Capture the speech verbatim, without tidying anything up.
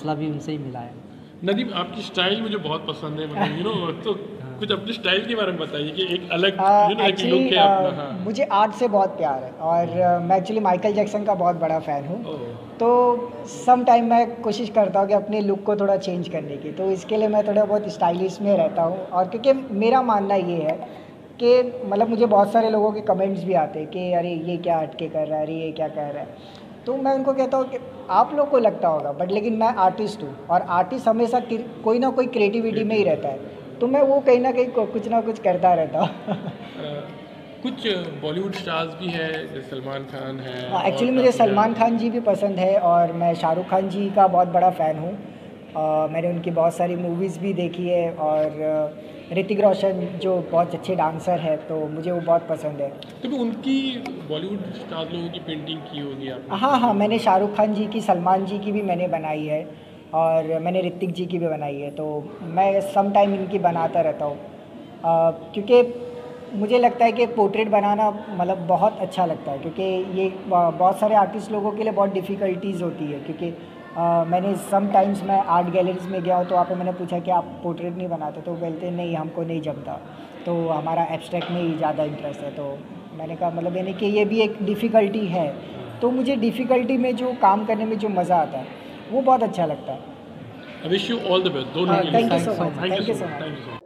हौसला भी उनसे ही मिला है। नदीम, आपकी स्टाइल मुझे बहुत पसंद है, मतलब यू नो तो कुछ अपने स्टाइल के बारे में बताइए कि एक अलग यू नो एक लुक है अपना। हाँ। मुझे आर्ट से बहुत प्यार है और uh, मैं एक्चुअली माइकल जैक्सन का बहुत बड़ा फ़ैन हूँ। तो सम टाइम मैं कोशिश करता हूँ कि अपने लुक को थोड़ा चेंज करने की, तो इसके लिए मैं थोड़ा बहुत स्टाइलिश में रहता हूँ। और क्योंकि मेरा मानना ये है कि मतलब मुझे बहुत सारे लोगों के कमेंट्स भी आते हैं कि अरे ये क्या हटके कर रहा है, अरे ये क्या कर रहा है। तो मैं उनको कहता हूँ कि आप लोग को लगता होगा, बट लेकिन मैं आर्टिस्ट हूँ और आर्टिस्ट हमेशा कोई ना कोई क्रिएटिविटी में ही रहता है, तो मैं वो कहीं ना कहीं कुछ ना कुछ करता रहता हूँ। कुछ बॉलीवुड स्टार्स भी है जैसे सलमान खान है। हाँ, एक्चुअली मुझे सलमान खान जी भी पसंद है और मैं शाहरुख खान जी का बहुत बड़ा फ़ैन हूँ। uh, मैंने उनकी बहुत सारी मूवीज़ भी देखी है और ऋतिक रोशन जो बहुत अच्छे डांसर है, तो मुझे वो बहुत पसंद है। तो भी उनकी बॉलीवुड स्टार लोगों की पेंटिंग की होगी आपने? हाँ हाँ, मैंने शाहरुख खान जी की, सलमान जी की भी मैंने बनाई है और मैंने ऋतिक जी की भी बनाई है, तो मैं सम टाइम इनकी बनाता रहता हूँ। क्योंकि मुझे लगता है कि पोर्ट्रेट बनाना मतलब बहुत अच्छा लगता है, क्योंकि ये बहुत सारे आर्टिस्ट लोगों के लिए बहुत डिफ़िकल्टीज़ होती है। क्योंकि Uh, मैंने सम टाइम्स मैं आर्ट गैलरीज़ में गया हूँ, तो वहाँ पे मैंने पूछा कि आप पोर्ट्रेट नहीं बनाते, तो बोलते नहीं हमको नहीं जमता, तो हमारा एब्स्ट्रैक्ट में ही ज़्यादा इंटरेस्ट है। तो मैंने कहा मतलब यानी कि ये भी एक डिफ़िकल्टी है, तो मुझे डिफ़िकल्टी में जो काम करने में जो मज़ा आता है वो बहुत अच्छा लगता है। I wish you all the best. दोनों के लिए। Thank you so much, Thank you thank you so so much. Much. Thank you so much.